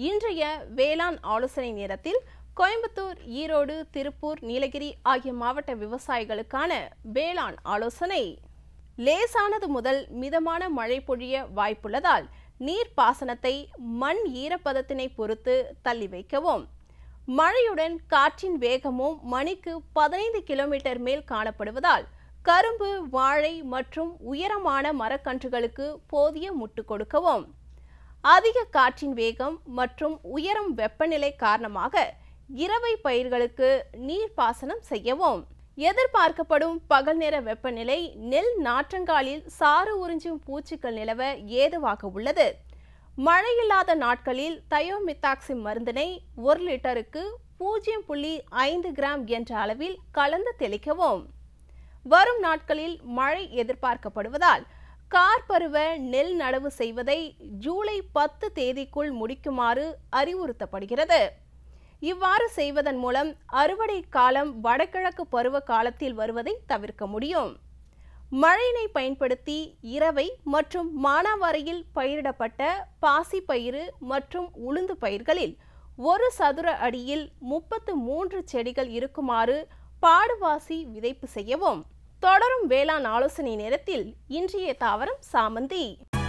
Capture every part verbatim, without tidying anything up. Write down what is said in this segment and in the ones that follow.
இன்றைய வேளாண் ஆலோசனை நேரத்தில் கோயம்புத்தூர், ஈரோடு, திருப்பூர், நீலகிரி ஆகிய மாவட்ட விவசாயிகளுக்கான வேளாண் ஆலோசனை. லேசானது முதல் மிதமான மழை பொழிய வாய்ப்புள்ளதால் நீர்ப்பாசனத்தை மண் ஈரப்பதத்தினை பொறுத்து தள்ளி வைக்கவும். மழையுடன் காற்றின் வேகமும் மணிக்கு பதினைந்து கிலோமீட்டர் மேல் காணப்படுவதால் கரும்பு, வாழை மற்றும் உயரமான மரக்கன்றுகளுக்கு போதிய முட்டு கொடுக்கவும். அதிக காற்றின் வேகம் மற்றும் உயரும் வெப்பநிலை காரணமாக இரவை பயிர்களுக்கு நீர்ப்பாசனம் செய்யவும். எதிர்பார்க்கப்படும் பகல் நேர வெப்பநிலை நெல் நாற்றங்காலில் சாறு உறிஞ்சும் பூச்சிகள் நிலவ ஏதுவாக உள்ளது. மழையில்லாத நாட்களில் தயோமித்தாக்சிம் மருந்தினை ஒரு லிட்டருக்கு பூஜ்ஜியம் புள்ளி ஐந்து கிராம் என்ற அளவில் கலந்து தெளிக்கவும். வரும் நாட்களில் மழை எதிர்பார்க்கப்படுவதால் கார்பருவ நெல் நடவு செய்வதை ஜூலை பத்து தேதிக்குள் முடிக்குமாறு அறிவுறுத்தப்படுகிறது. இவ்வாறு செய்வதன் மூலம் அறுவடை காலம் வடகிழக்கு பருவ காலத்தில் வருவதை தவிர்க்க முடியும். மழையினை பயன்படுத்தி இரவை மற்றும் மானாவாரியில் பயிரிடப்பட்ட பாசி பயிறு மற்றும் உளுந்து பயிர்களில் ஒரு சதுர அடியில் முப்பத்து மூன்று செடிகள் இருக்குமாறு பாடுவாசி விதைப்பு செய்யவும். தொடரும் வேளாண் ஆலோசனை நேரத்தில் இன்றைய தாவரம் சாமந்தி.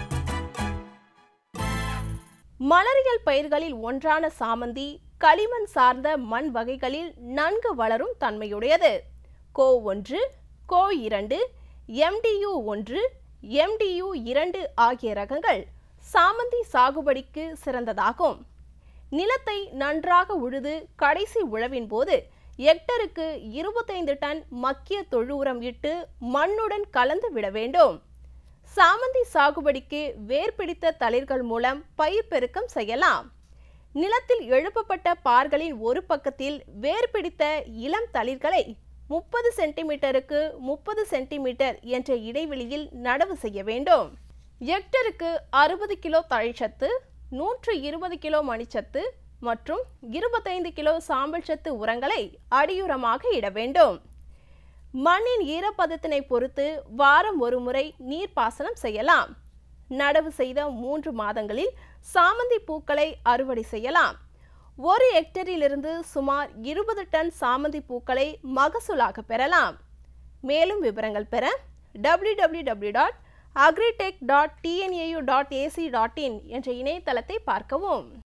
மலரியல் பயிர்களில் ஒன்றான சாமந்தி களிமண் சார்ந்த மண் வகைகளில் நன்கு வளரும் தன்மையுடையது. கோ ஒன்று, கோ இரண்டு, எம்டியு ஒன்று, எம்டியு இரண்டு ஆகிய ரகங்கள் சாமந்தி சாகுபடிக்கு சிறந்ததாகும். நிலத்தை நன்றாக உழுது கடைசி உழவின் போது ஹெக்டருக்கு இருபத்தைந்து டன் மக்கிய தொழு உரம் இட்டு மண்ணுடன் கலந்து விட வேண்டும். சாமந்தி சாகுபடிக்கு வேர் பிடித்த தளிர்கள் மூலம் பயிர் பெருக்கம் செய்யலாம். நிலத்தில் எழுப்பப்பட்ட பார்களின் ஒரு பக்கத்தில் வேர் பிடித்த இளம் தளிர்களை முப்பது சென்டிமீட்டருக்கு முப்பது சென்டிமீட்டர் என்ற இடைவெளியில் நடவு செய்ய வேண்டும். ஹெக்டருக்கு அறுபது கிலோ தழைச்சத்து, நூற்று இருபது கிலோ மணிச்சத்து மற்றும் இருபத்தைந்து கிலோ சாம்பல் சத்து உரங்களை அடியுரமாக இட வேண்டும். மண்ணின் ஈரப்பதத்தினை பொறுத்து வாரம் ஒரு முறை நீர்ப்பாசனம் செய்யலாம். நடவு செய்த மூன்று மாதங்களில் சாமந்தி பூக்களை அறுவடை செய்யலாம். ஒரு ஹெக்டரிலிருந்து சுமார் இருபது டன் சாமந்தி பூக்களை மகசூலாக பெறலாம். மேலும் விவரங்கள் பெற W W W dot agritech dot T N A U dot A C dot in என்ற இணையதளத்தை பார்க்கவும்.